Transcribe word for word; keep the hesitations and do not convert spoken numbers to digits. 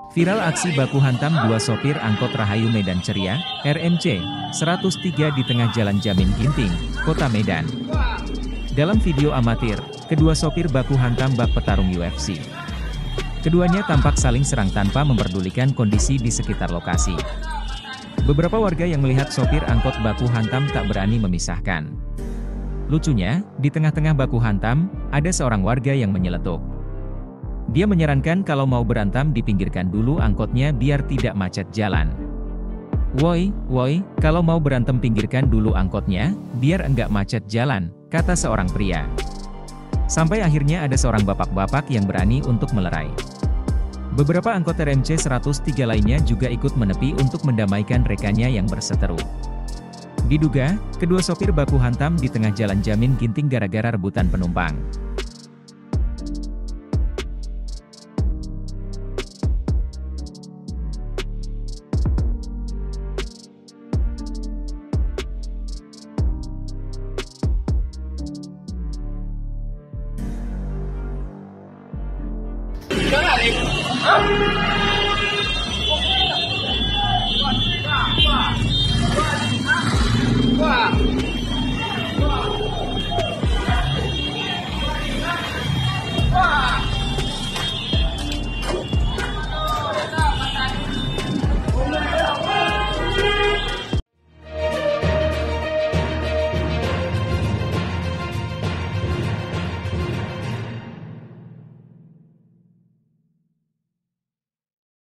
Viral aksi baku hantam dua sopir angkot Rahayu Medan Ceria, R M C, seratus tiga di tengah Jalan Jamin Ginting, Kota Medan. Dalam video amatir, kedua sopir baku hantam bak petarung U F C. Keduanya tampak saling serang tanpa memperdulikan kondisi di sekitar lokasi. Beberapa warga yang melihat sopir angkot baku hantam tak berani memisahkan. Lucunya, di tengah-tengah baku hantam, ada seorang warga yang menyeletuk. Dia menyarankan kalau mau berantem dipinggirkan dulu angkotnya biar tidak macet jalan. Woi, woi, kalau mau berantem pinggirkan dulu angkotnya, biar enggak macet jalan, kata seorang pria. Sampai akhirnya ada seorang bapak-bapak yang berani untuk melerai. Beberapa angkot R M C seratus tiga lainnya juga ikut menepi untuk mendamaikan rekannya yang berseteru. Diduga, kedua sopir baku hantam di tengah Jalan Jamin Ginting gara-gara rebutan penumpang. Jangan,